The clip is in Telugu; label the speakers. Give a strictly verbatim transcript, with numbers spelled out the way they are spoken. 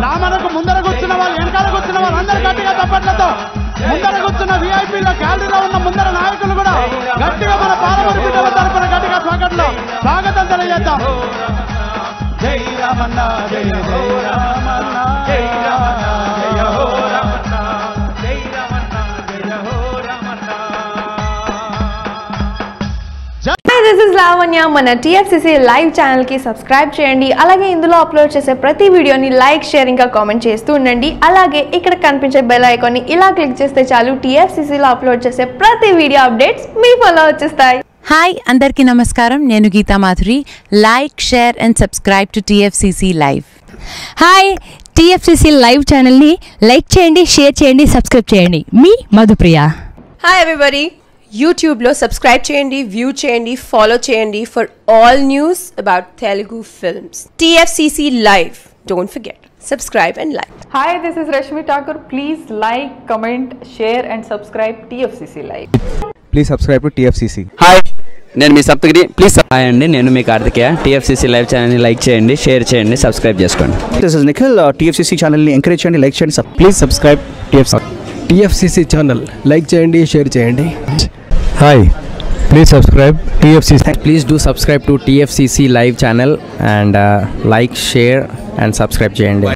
Speaker 1: రామనకు ముందర కూర్చున్న వాళ్ళు, వెనకాల కూర్చున్న వాళ్ళు అందరు గట్టిగా తప్పట్లతో ముందర కూర్చున్న విఐపీలో గ్యాలరీలో ఉన్న ముందర నాయకులు కూడా గట్టిగా మన పాలమూరు బిడ్డల తరపున గట్టిగా స్వాగతంలో స్వాగతం తెలియజేద్దాం. జై రామన్న జయ జయ రామన్న జై రామన్న జయ హో రామన్న జై రామన్న జయ హో Ramanna.
Speaker 2: Hi, this is Lavanya. మన T F C C live channel కి సబ్స్క్రైబ్ చేయండి. అలాగే ఇందులో అప్లోడ్ చేసే ప్రతి వీడియోని లైక్, షేర్ ఇంకా కామెంట్ చేస్తూ ఉండండి. అలాగే ఇక్కడ కనిపించే బెల్ ఐకాన్ ని ఇలా క్లిక్ చేస్తే చాలు T F C C లో అప్లోడ్ చేసే ప్రతి వీడియో అప్డేట్స్ మీ ఫోన్లో వచ్చేస్తాయి.
Speaker 3: హాయ్ అందరికీ నమస్కారం, నేను Geetha Madhuri. Like, share and subscribe to T F C C live.
Speaker 4: Hi, T F C C live ఛానల్ని లైక్ చేయండి, షేర్ చేయండి, సబ్స్క్రైబ్ చేయండి. మీ మధుప్రియ.
Speaker 5: హాయ్ ఎవ్రీబడి, యూట్యూబ్లో సబ్స్క్రైబ్ చేయండి, వ్యూ చేయండి, ఫాలో చేయండి for all news about Telugu films. T F C C live, don't forget, subscribe and like.
Speaker 6: Hi, this is Rashmi Thakur. Please like, comment, share and subscribe T F C C Live.
Speaker 7: Please subscribe to T F C C.
Speaker 8: Hi, నేను మీ సప్తగిరి. ప్లీజ్ హాయ్ అండి, నేను మీ Karthikeya. T F C C live ఛానల్ని లైక్ చేయండి, షేర్ చేయండి, సబ్స్క్రైబ్ చేసుకోండి.
Speaker 7: This is Nikhil. Uh, T F C C ఛానల్ని ఎంకరేజ్ చేయండి, లైక్ చేయండి. Please subscribe T F C C.
Speaker 9: T F C C channel like చేయండి, షేర్ చేయండి.
Speaker 10: Hi, please subscribe T F C C.
Speaker 8: Please do subscribe to T F C C live channel and like, share and subscribe చేయండి.